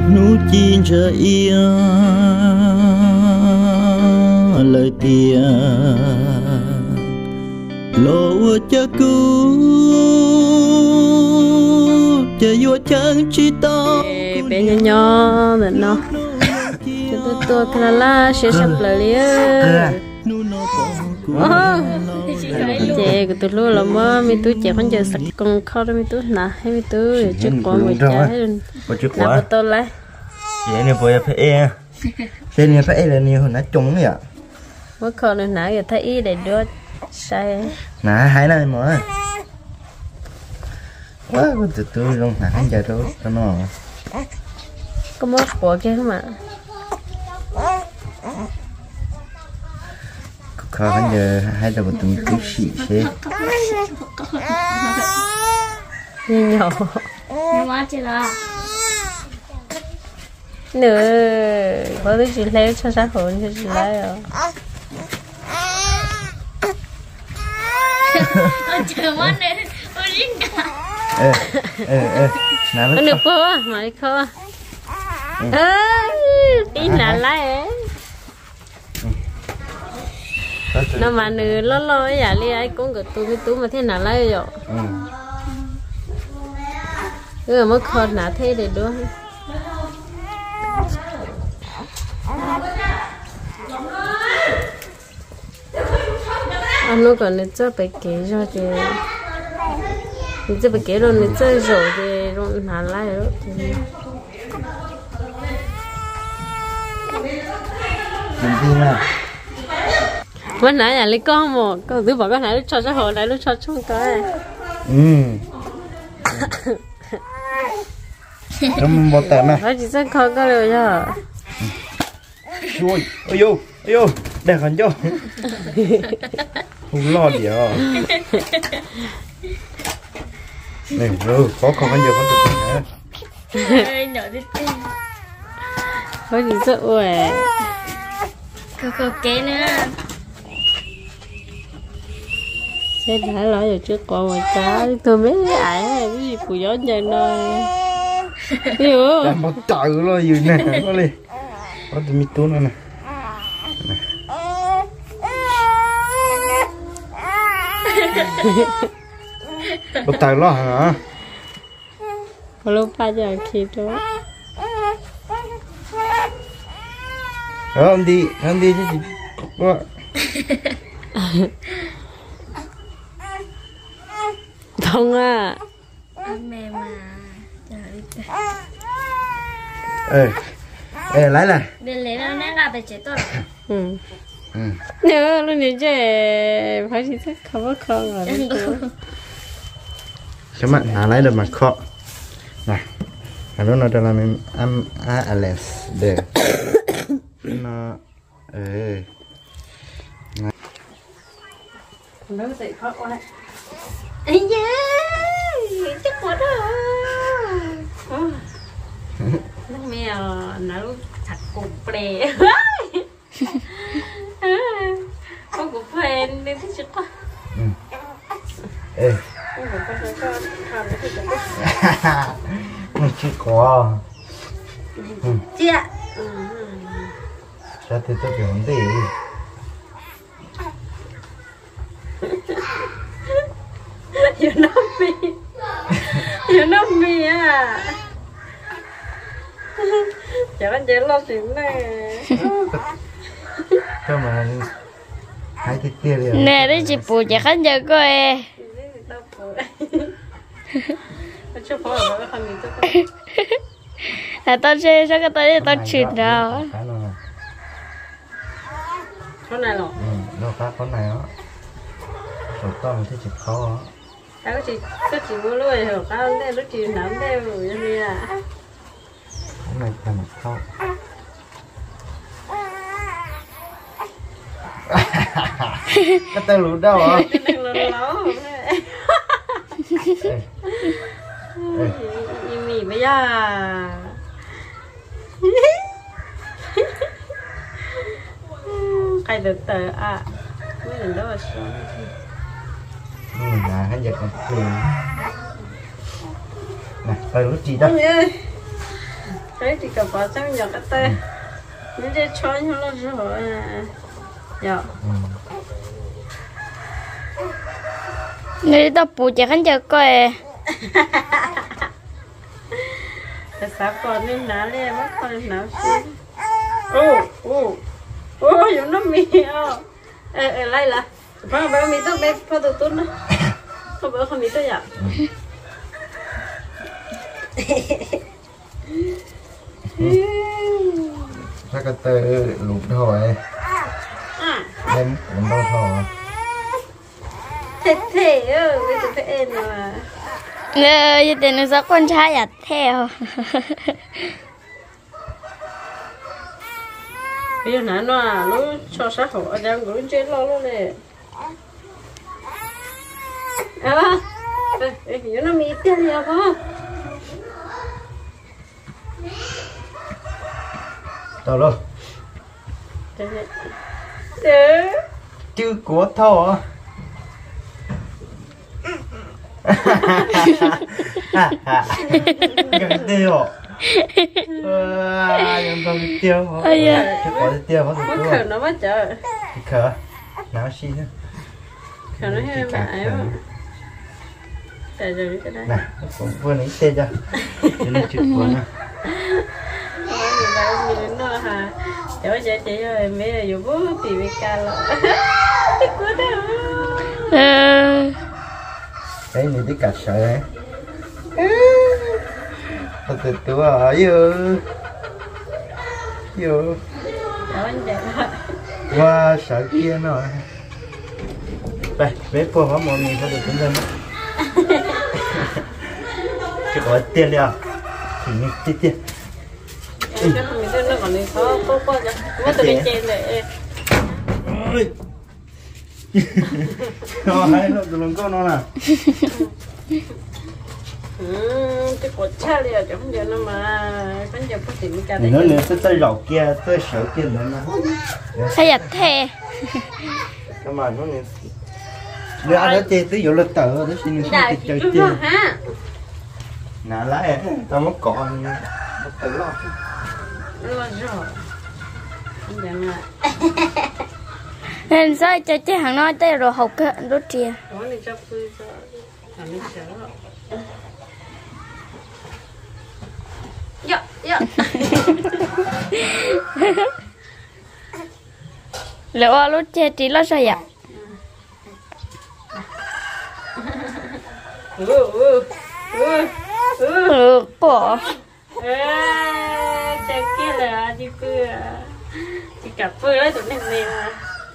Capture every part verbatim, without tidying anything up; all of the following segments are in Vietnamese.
nút chín chờ ia lời tia lộ cho cứu chờ vô chân chỉ to bé nhỏ nhỏ rồi nó cho tôi tôi cái là sẽ sắp lại liền chị của tôi luôn là mơ mi tôi chị con chờ sạch con khâu đó mi tôi nè hay mi tôi trước con người cha nè của tôi lấy vậy này vừa phải e tên này phải e là nhiều hơn nó trúng vậy mới khâu này nãy giờ thấy ý để đưa sai nè hai này mà quá từ từ luôn nè hai giờ đâu cho nó có mất của kia không ạ khó khăn giờ hai đầu từng chút xị xí nhỏ quá chị là nữa có cái gì lấy cho xã hội cho chị lấy rồi chờ quá này ôi dính cả ê ê ê nè nó được không mà đi không ơ tí là lấy nó mà nữ lo lo ấy à li ấy cũng có túi cái túi mà thế nào lấy rồi cứ mới khôn nã thế để đua anh nó còn nên cho phải kể cho thì nên cho phải kể rồi nên chơi rồi thì rồi nã lấy rồi mình đi nào bữa nãy nhà lấy con một con thứ bảo con nãy lúc cho xã hội nãy lúc cho chung cái ừ em bỏ tẹt này nó chỉ rất khó có được chứ ôi ôi vô ôi vô đẹp hơn vô không lo gì à này rồi có con ăn nhiều con được ơi nhỏ đi tin có gì sợ ơi cô cô kế nữa sẽ đã nói rồi trước con mà cá tôi biết ai cái gì phụ gió nhà nơi hiểu làm một trời luôn gì nè nó đi có tụi mình tuôn này một trời lo hả có lúc ba giờ khi đó đó ông đi ông đi chứ gì quá không à mẹ mà ê ê lấy này bên lấy nó nè là phải chế tốt ừ ừ nhớ lúc này chứ phải chỉ thích không có con rồi cái mặt nào lấy được mặt khó này anh nói là mình ăn à Alex để nó ê nó sẽ khó quá ấy da chắc quá đó nó mèo nó thật cục bè con cục phèn nên thích chắc quá ê mình chỉ có chị ạ sao thì tôi kiểu vấn đề giờ nó mì giờ nó mì à giờ anh chơi lo chuyện này cho mà hai cái kia đi nè đấy chị phụ chị khánh giờ coi là tao chơi sao cái tay tao chửi đâu con này rồi ừ đâu khác con này đó rồi to thì chỉ khó cái có chị có chị mua luôn rồi cao đây lúc chị nắm đây rồi như thế à cái này cần khó cái tay lụt đâu hả cái này lố như mì bây giờ cái được tờ à mấy lần đó là sao ừ là hai giờ còn tiền này tay lụt gì đó đấy thì cả bỏ trong nhỏ cái tay những cái chó nó là rồi dạ người ta bù chỉ khăn giờ coi cái sao còn nên ná lên mất con nào xí ô ô ô giống nó mì à ê ê lại là phải phải mì tôi bé phải tôi tốt nữa không phải không mì tôi dạ ถ้าก็เตอหลุดถอยเล่นผมต้องถอย thế thế ơ bây giờ phải em mà người như thế nó con trai à theo bây giờ nãy nó lúc cho sát hộ ở đang cũng chết lo luôn nè à ba ê giờ nó mì tiền gì không tao luôn thế chứ của thọ gần tiêu à gần tao tiêu hả cái có tiêu hả mất khờ nó mất trời khờ nào xí nữa khờ nó hay bại mà tại rồi cái đấy nè cũng vừa nãy tên cho nó chịu vừa nè thôi người ta nhìn nó hả cháu chị chị ơi mấy là dù bố thì bị ca rồi thích quá đó cái này đi cà sợ hả tôi từ từ ở vô vô cháu anh đẹp qua sợ kia nó đây bé phô hóa mọi người có được tính thân chứ có tiền đi à thì như tiền tiền cái thằng mình nó còn đi có có có chứ mất từ bên trên này ôi nó hay nó tụi nó nó nè ừ cái cột cha đi à chứ không giờ nó mà không giờ có tiền cả nó nữa tới tới rau kia tới sợ kia nữa nè hay à thế nhưng mà nó nè nếu anh đã chơi tới vụ lịch tờ đó xin nó chơi chơi chơi nè lại tao mất còn mất tự lo lo rồi không giờ mà nên sao cho chơi hàng nói tới rồi học cái đốt chia đó này cho tôi cho làm đi chở dạ dạ liệu à lúc chơi chỉ lo sao vậy ừ ừ ừ ừ ừ bỏ ê chơi kia là đi cứ chỉ cà phê đấy tụi này mềm mà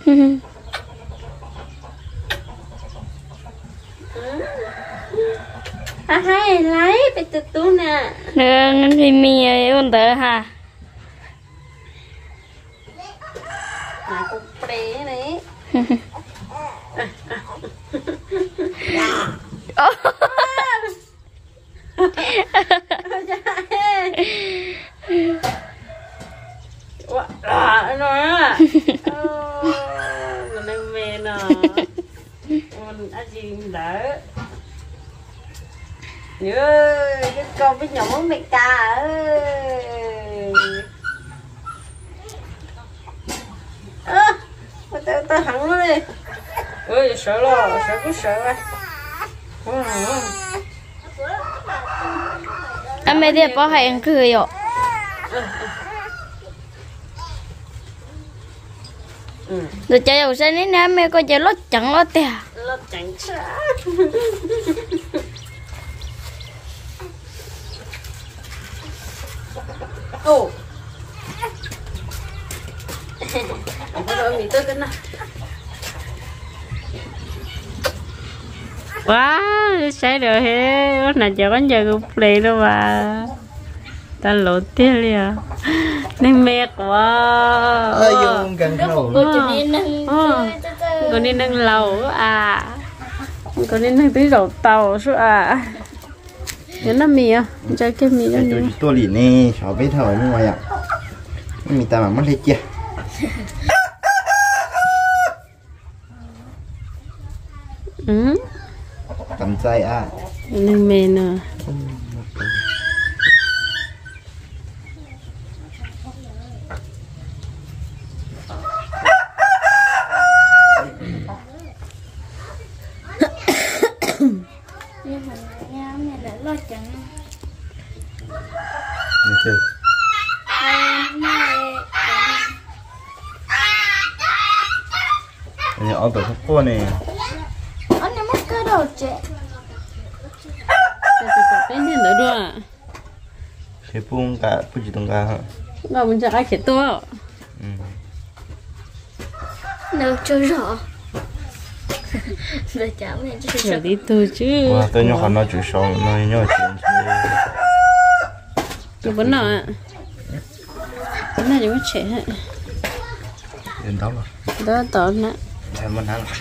à hay lấy bị tụt tú nè nên thì mình ôn tớ ha à cục bể này à nó à mình đang về nè mình ăn gì đỡ nhớ cái con với nhỏ món mẹ ca ơi ơ tao tao hẳn nó đi ơi sợ lo sợ cứ sợ rồi anh mấy đứa bỏ hay ăn cười rồi rồi chơi đầu sen ấy nè mẹ coi chơi lót chẳng lót tè lót chẳng sao ô rồi mình tới cái nào quá sai rồi he bữa nào chờ bánh giờ cũng play đâu mà ta lộ tiếc liền nên mệt quá ơi dùng gần đầu còn đi nâng lầu à còn đi nâng tới đầu tàu số à nhớ nó mì à chơi cái mì đó tôi lì nè sáu bé thở bên ngoài ạ mì ta mà mất hết chưa ừ cầm tay à nên mì nè như thế này ông tổ phô này anh em mất cái đầu trẻ cái gì nữa đua cái bung cả bung chỉ tung cả hả ngồi mình chắc ai chết to đâu chơi rõ rồi cháu mẹ chơi rồi đi tu chứ wow tôi nhớ hắn nói chuyện xong nói nhớ chuyện tôi vẫn nói ạ cái này chúng trẻ đến đó mà đó tao nè em muốn ăn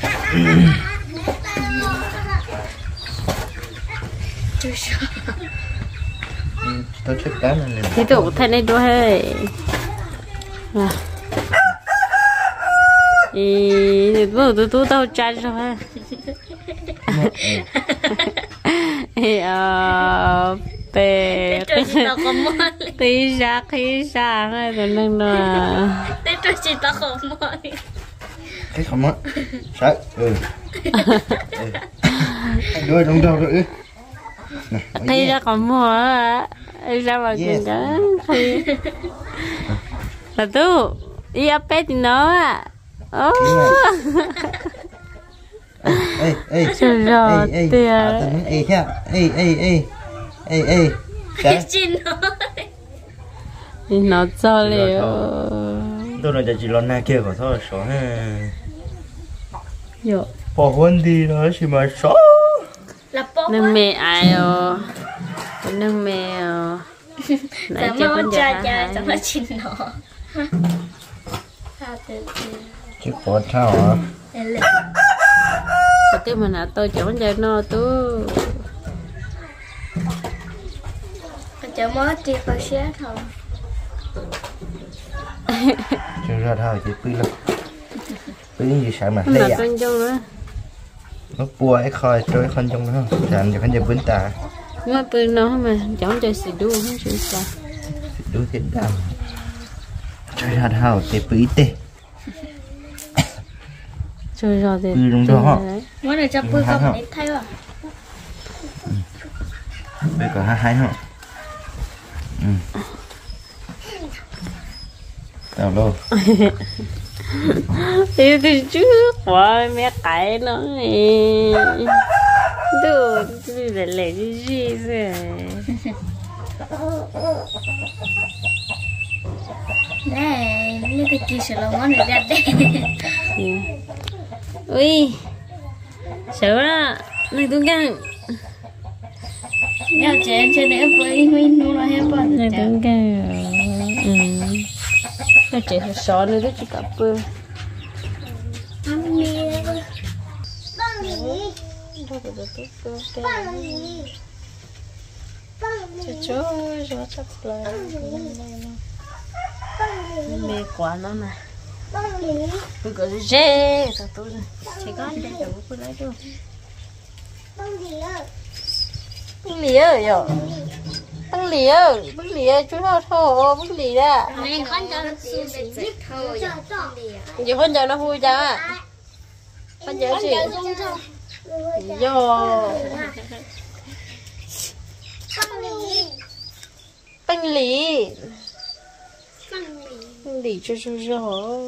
chơi rõ tôi chết cá này thì tụi thay này đua hay à thì bữa tụi tôi tao trái rồi thì ờ về tí ra khi ra này rồi nâng là tết tôi chỉ tao không mỏi cái không á sợ ừ đôi đồng đầu rồi thì ra còn mua ra mà chuyện đó thì là tu đi áp bé thì nó à ô ê ê rồi tiền ê ha ê ê ê ê ê cái chín nó thì nó cho liệu tôi nói chỉ lo na kia của thôi số ha yo bỏ hôn đi đó chỉ mà số nâng mẹ ai ồ nâng mẹ ồ nãy chưa con cha già cha cho nó chín nó chứ có sao hả cái mà nãy tôi chẳng giờ no tôi chờ mới đi vào xe thôi chứ ra thôi chỉ phi lắm phi gì sợ mà là con dâu nữa nó bùa ấy khơi trôi khăn trong đó chẳng cho khăn giờ bún tà mà pin nó mà chẳng cho xì đu không chịu sao đu thiệt đam chơi ra thôi thì phi tê chơi rồi thì phi đúng đó muốn để cho pui không để thay à bây giờ hai hai không tao đâu thì từ trước quá mẹ cãi nó đồ tôi lại lấy cái gì rồi này lấy cái kia sẽ là món này ra đây ui sợ đó này tôi gan nhau chơi chơi để với mình nó là hết bao này tôi gan ừ nó chỉ là sợ nữa đó chỉ cả bơ mê quá nó nè tôi có dê sao tôi chỉ có đây đâu có lấy đâu bưng lìa rồi bưng lìa bưng lìa chú thô thô bưng lìa đó này con cho nó xuyên về dịch thôi giờ con giờ nó vui cha con giờ gì vô bưng lì bưng lì cho cho cho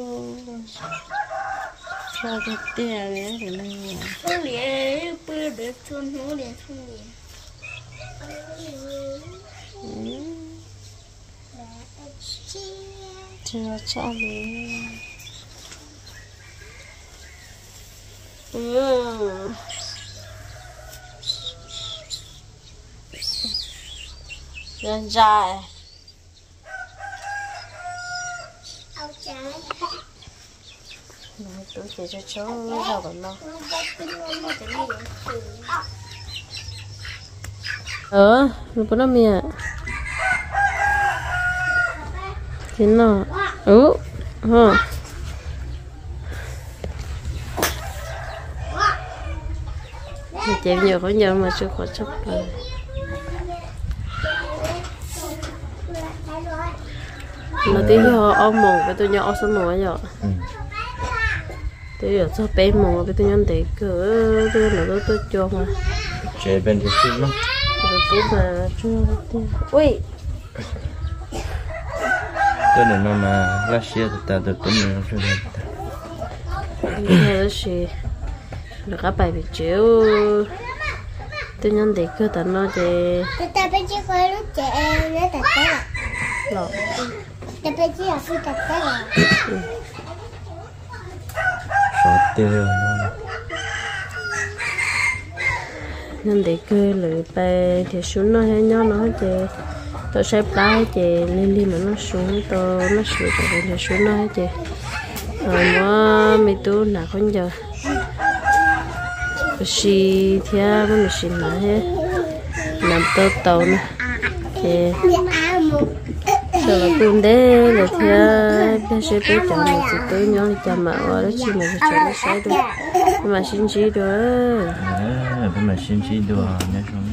cho cái tiền này thì này không liền bữa được chôn nó liền không liền chưa cho mình ừ lên dài tôi chỉ cho cháu sao còn đâu ờ nó có năm mẹ thế nào ừ hả mình chém nhiều có nhiều mà chưa có chấp rồi nó tí ho ôm mồm với tôi nhỏ số một rồi tôi giờ sao bé mồm với tôi nhon để cửa tôi là tôi tôi cho mà chế bên thì xinh lắm tôi tôi mà chưa ui tôi đừng nói mà lá xe thì ta được tính nữa cho nên thế là được các bài bị chiếu tôi nhận để cơ tận nó thì ta bây giờ coi lúc trẻ nó tập đấy lọ ta bây giờ là phi tập đấy sợ tiêu nên để cơ lưỡi bài thì xuống nó hay nhau nó thì tôi sẽ bài thì lên lên mà nó xuống tôi nó sửa rồi thì xuống nó thì rồi mà mình tu nào con giờ xì theo cái mình xì lại hết làm tàu tàu nè thì rồi là cùng đấy là theo cái sẽ tới chọn mình sẽ tới nhau đi chọn mà ở đó chỉ mình phải chọn nó sai được mà xin chỉ được à, mà xin chỉ được nhé